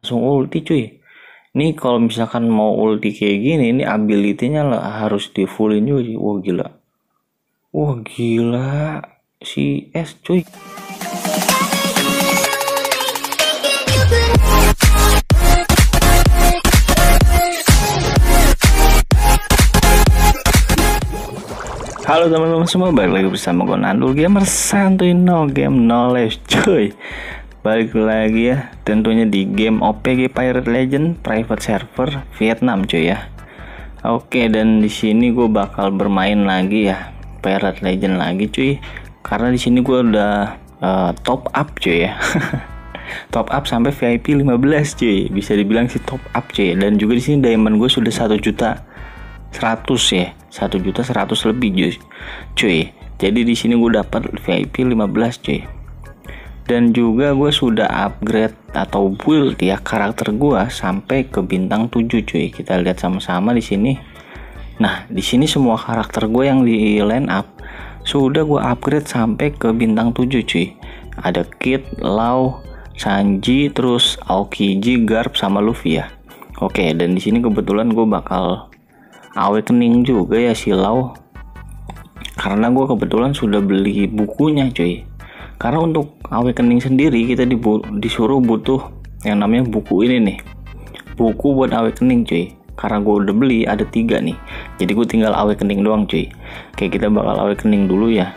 langsung ulti cuy. Nih kalau misalkan mau ulti kayak gini, ini ability-nya lah harus di fullin juga sih. Wah gila si S cuy. Halo teman-teman semua, balik lagi bersama gue Nandul Gamer santuy no game knowledge cuy. Balik lagi ya, tentunya di game OPG Pirate Legend Private Server Vietnam cuy ya. Oke, dan di sini gue bakal bermain lagi ya Pirate Legend lagi cuy. Karena di sini gue udah top up cuy ya. Top up sampai VIP 15 cuy. Bisa dibilang sih top up cuy. Dan juga di sini diamond gue sudah 1.100.000 ya. 1.100.000 lebih cuy. Jadi di sini gue dapat VIP 15 cuy. Dan juga gue sudah upgrade atau build ya karakter gue sampai ke bintang 7 cuy. Kita lihat sama-sama di sini. Nah, di sini semua karakter gue yang di line up sudah gue upgrade sampai ke bintang 7 cuy. Ada Kid, Lau, Sanji, terus Aokiji, Garp sama Luffy ya. Oke, dan di sini kebetulan gue bakal awakening juga ya si Lau. Karena gue kebetulan sudah beli bukunya cuy. Karena untuk awakening sendiri kita disuruh butuh yang namanya buku ini nih, buku buat awakening cuy. Karena gue udah beli ada 3 nih, jadi gue tinggal awakening doang cuy. Oke, kita bakal awakening dulu ya.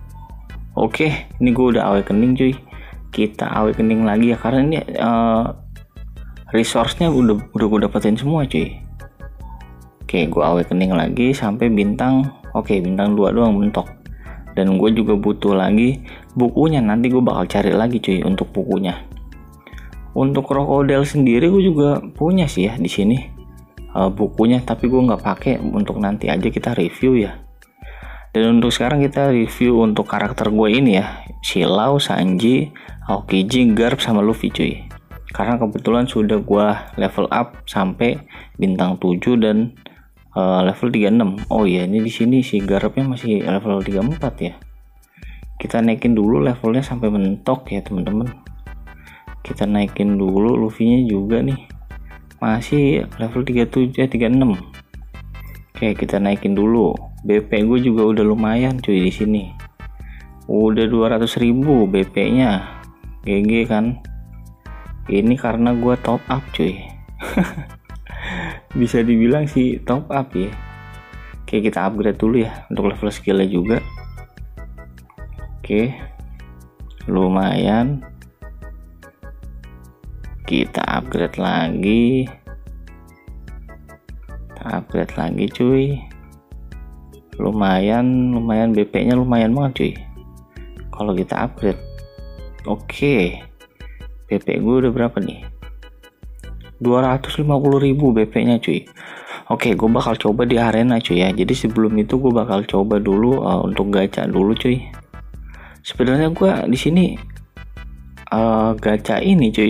Oke, ini gue udah awakening cuy. Kita awakening lagi ya, karena ini resource-nya udah gue dapetin semua cuy. Oke, gue awakening lagi sampai bintang, bintang 2 doang mentok. Dan gue juga butuh lagi bukunya, nanti gue bakal cari lagi cuy untuk bukunya. Untuk krokodil sendiri gue juga punya sih ya di sini bukunya, tapi gue nggak pakai, untuk nanti aja kita review ya. Dan untuk sekarang kita review untuk karakter gue ini ya, si Lau, Sanji, Aokiji, Garp sama Luffy cuy. Karena kebetulan sudah gue level up sampai bintang 7 dan level 36. Oh iya, ini di sini si Garpnya masih level 34 ya. Kita naikin dulu levelnya sampai mentok ya teman-teman. Kita naikin dulu Luffy-nya juga nih. Masih level 36. Oke, kita naikin dulu. BP gue juga udah lumayan cuy di sini. Udah 200.000 BP-nya. GG kan. Ini karena gue top up cuy. Bisa dibilang sih top up ya. Oke, kita upgrade dulu ya untuk level skillnya juga. Oke, lumayan. Kita upgrade lagi. Cuy. Lumayan BP-nya lumayan banget cuy. Kalau kita upgrade. Oke. BP gue udah berapa nih? 250.000 BP-nya cuy. Oke, gue bakal coba di arena cuy ya. Jadi sebelum itu gue bakal coba dulu untuk gacha dulu cuy. Sebenarnya gue di sini gacha ini cuy.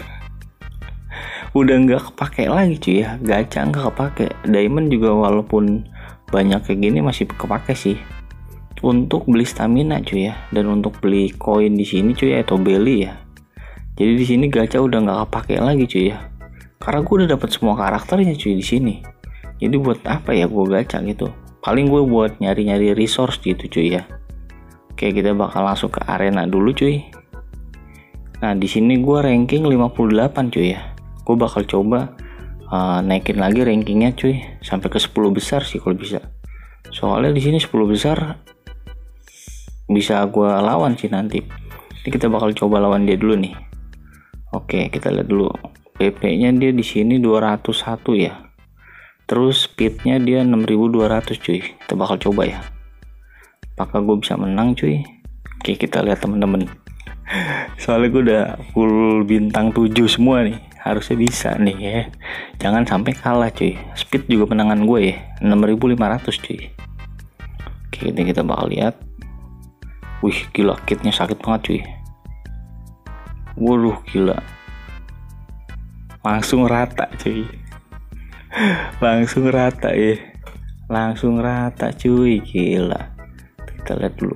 Udah nggak kepake lagi cuy ya. Gacha nggak kepake. Diamond juga walaupun banyak kayak gini masih kepake sih. Untuk beli stamina cuy ya. Dan untuk beli koin di sini cuy atau beli ya. Jadi di sini gacha udah nggak kepake lagi cuy ya. Karena gue udah dapet semua karakternya cuy di sini. Jadi buat apa ya gue gacha gitu? Paling gue buat nyari-nyari resource gitu cuy ya. Oke, kita bakal langsung ke arena dulu cuy. Nah, di sini gue ranking 58 cuy ya. Gue bakal coba naikin lagi rankingnya cuy sampai ke 10 besar sih kalau bisa. Soalnya di sini 10 besar bisa gue lawan sih nanti. Ini kita bakal coba lawan dia dulu nih. Oke, kita lihat dulu. PP-nya dia di sini 201 ya. Terus speed-nya dia 6.200 cuy. Kita bakal coba ya. Apakah gue bisa menang cuy? Oke, kita lihat teman-teman. Soalnya gue udah full bintang 7 semua nih. Harusnya bisa nih ya. Jangan sampai kalah cuy. Speed juga penangan gue ya. 6.500 cuy. Oke, ini kita bakal lihat. Wih, gila, kitnya sakit banget cuy. Waduh, gila. Langsung rata cuy. Langsung rata ya. Langsung rata cuy, gila. Kita lihat dulu.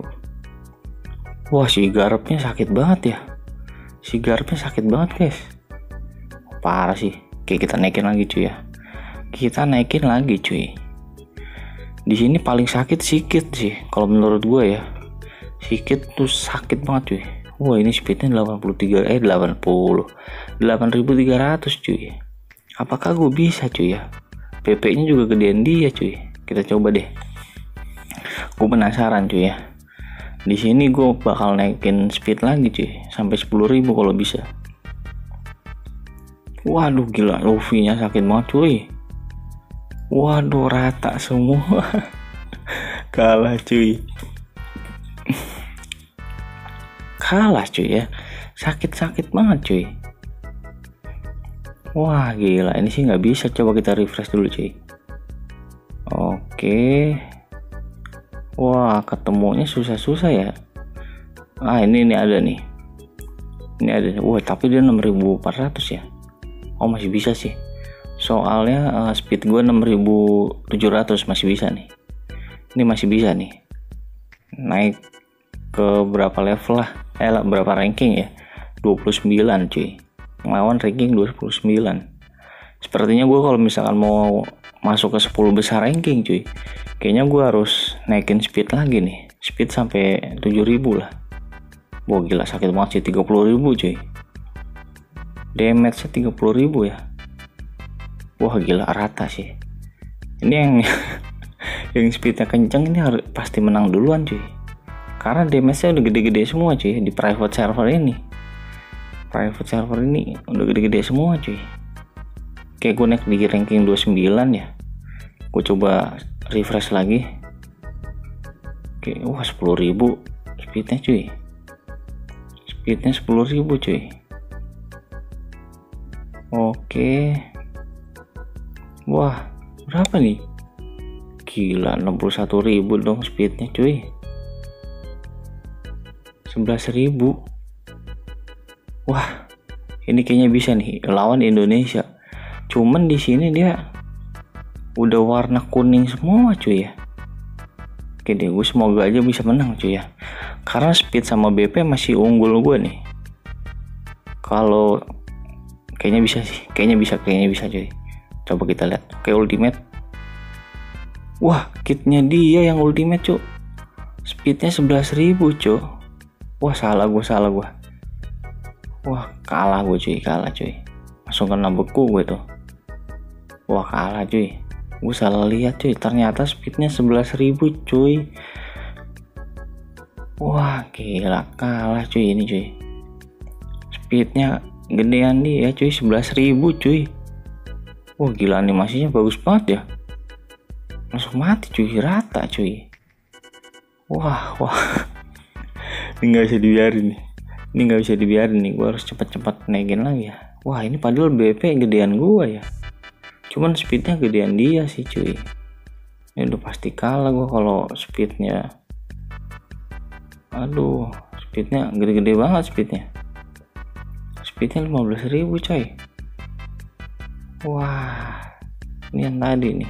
Wah, si Garpnya sakit banget ya. Si Garpnya sakit banget guys. parah sih. Oke, kita naikin lagi cuy ya. Kita naikin lagi cuy. Di sini paling sakit sikit sih kalau menurut gue ya. Sikit tuh sakit banget cuy. Wah, ini speednya 8.300 cuy. Apakah gue bisa cuy ya? PP nya juga gedean dia cuy. Kita coba deh. Gue penasaran cuy ya. Di sini gue bakal naikin speed lagi cuy sampai 10.000 kalau bisa. Waduh gila, Luffy-nya sakit banget cuy. Waduh, rata semua. Kalah cuy. Kalah cuy ya. Sakit-sakit banget cuy. Wah gila, ini sih nggak bisa. Coba kita refresh dulu cuy. Oke. Wah, ketemunya susah-susah ya. Ini ada nih. Ini ada. Wah, tapi dia 6.400 ya. Oh, masih bisa sih. Soalnya speed gue 6.700, masih bisa nih. Ini masih bisa nih. Naik ke berapa level lah? Berapa ranking ya? 29 cuy. Lawan ranking 29. Sepertinya gue kalau misalkan mau masuk ke 10 besar ranking cuy, kayaknya gue harus naikin speed lagi nih. Speed sampai 7.000 lah. Wah gila, sakit banget sih. 30.000 cuy. Damage nya 30.000 ya. Wah gila, rata sih. Ini yang yang speednya kenceng ini harus pasti menang duluan cuy. Karena damage nya udah gede-gede semua cuy di private server ini. Private server ini udah gede-gede semua cuy. Kayak gue naik di ranking 29 ya. Gue coba refresh lagi. Oke, wah 10.000 speednya cuy. Speednya 10.000 cuy. Oke. Wah, berapa nih? Gila, 61.000 dong speednya cuy. 11.000. Wah, ini kayaknya bisa nih lawan Indonesia. Cuman di sini dia udah warna kuning semua cuy ya. Oke deh, gue semoga aja bisa menang cuy ya. Karena speed sama BP masih unggul gue nih. Kalau kayaknya bisa sih, kayaknya bisa cuy. Coba kita lihat. Oke, ultimate. Wah, kitnya dia yang ultimate cuy. Speednya 11.000 cuy. Wah, salah gue. Wah, kalah cuy. Langsung kena beku gue tuh. Wah, kalah cuy. Gue salah lihat cuy. Ternyata speednya 11.000 cuy. Wah, gila, kalah cuy ini cuy. Speednya gedean dia cuy, 11.000 cuy. Wah gila, animasinya bagus banget ya. Langsung mati cuy, rata cuy. Wah. Ini nggak bisa dibiarin nih. Gue harus cepat-cepat naikin lagi ya. Wah, ini padahal BP gedean gue ya. Cuman speednya gedean dia sih cuy. Ini udah pasti kalah gue kalau speednya. Aduh, speednya gede-gede banget speednya. Speednya 15.000 coy. Wah, ini yang tadi nih.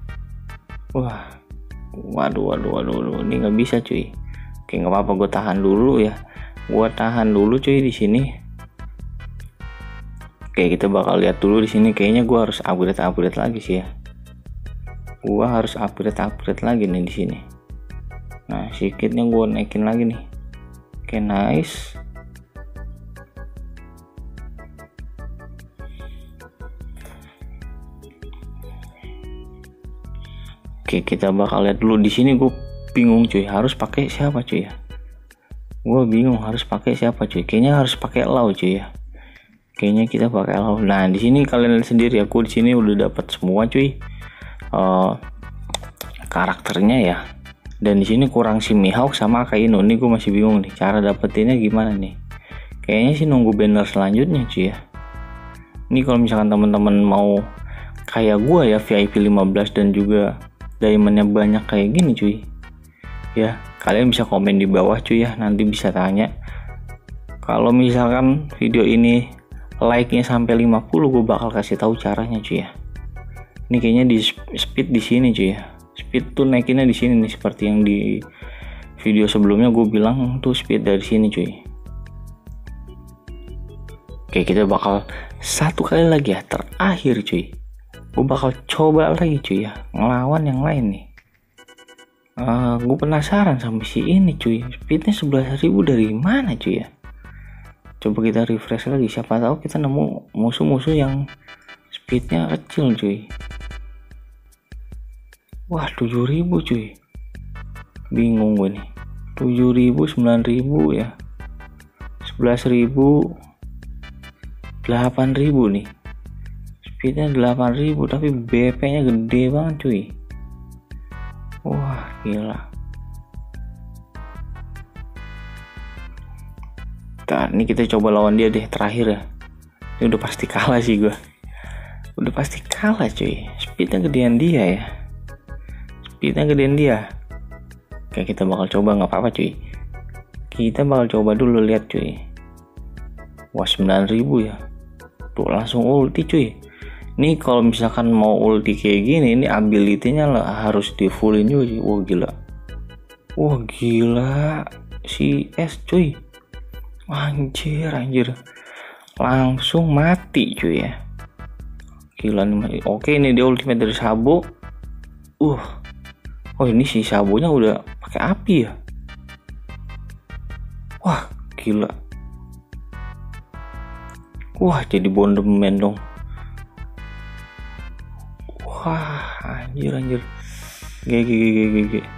Waduh, ini nggak bisa cuy. Oke, nggak apa-apa, gue tahan dulu ya. Gue tahan dulu cuy di sini. Oke, kita bakal lihat dulu di sini. Kayaknya gue harus upgrade lagi sih ya. Gue harus upgrade lagi nih di sini. Nah, sikitnya gue naikin lagi nih. Oke, nice. Oke, kita bakal lihat dulu di sini. Gue bingung cuy, harus pakai siapa cuy ya? Gue bingung harus pakai siapa cuy. Kayaknya harus pakai Lau cuy ya. Kayaknya kita pakai Lau. Nah, di sini kalian lihat sendiri, aku di sini udah dapat semua cuy. Karakternya ya. Dan di sini kurang si Mihawk sama Akainu. Ini gue masih bingung nih cara dapetinnya gimana nih. Kayaknya sih nunggu banner selanjutnya cuy ya. Ini kalau misalkan teman-teman mau kayak gue ya, VIP 15 dan juga diamondnya banyak kayak gini cuy ya, kalian bisa komen di bawah cuy ya, nanti bisa tanya. Kalau misalkan video ini like-nya sampai 50, gue bakal kasih tahu caranya cuy ya. Ini kayaknya di speed di sini cuy ya, speed tuh naikinnya di sini nih, seperti yang di video sebelumnya gue bilang tuh speed dari sini cuy. Oke, kita bakal satu kali lagi ya, terakhir cuy. Gue bakal coba lagi cuy ya, ngelawan yang lain nih. Gue penasaran sama si ini cuy, speednya 11.000 dari mana cuy ya. Coba kita refresh lagi, siapa tahu kita nemu musuh-musuh yang speednya kecil cuy. Wah 7.000 cuy, bingung gue nih. 7.000, 9.000 ya, 11.000, 8.000 nih. Speednya 8.000 tapi BP nya gede banget cuy. Wah gila. Nah, ini kita coba lawan dia deh terakhir ya. Ini udah pasti kalah sih gue. Udah pasti kalah cuy. Speednya gedean dia ya. Speednya gedean dia. Oke, kita bakal coba, nggak apa-apa cuy. Kita bakal coba dulu, lihat cuy. Wah 9.000 ya. Tuh langsung ulti cuy. Nih kalau misalkan mau ulti kayak gini, ini ability-nya lah harus di fullin juga cuy. Wah gila. Wah gila. Si S cuy. Anjir. Langsung mati cuy ya. Gila nih. Oke, ini dia ultimate dari Sabo. Oh ini si Sabonya udah pakai api ya. Wah gila. Wah jadi bondeman dong. Wah anjir. GG.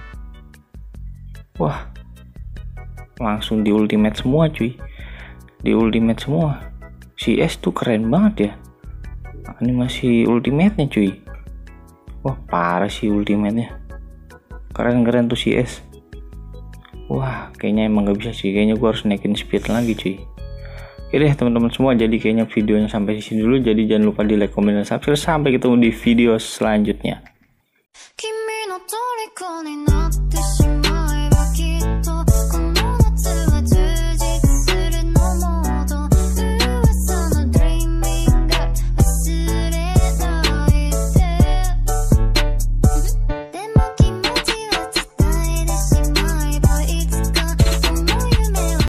Wah langsung di ultimate semua cuy. Di ultimate semua. Si S tuh keren banget ya, animasi ultimate nya cuy. Wah parah sih ultimate-nya. Keren tuh si S. Wah kayaknya emang gak bisa sih, kayaknya gua harus naikin speed lagi cuy. Oke deh teman-teman semua, jadi kayaknya videonya sampai di sini dulu. Jadi jangan lupa di like, comment, dan subscribe. Sampai ketemu di video selanjutnya.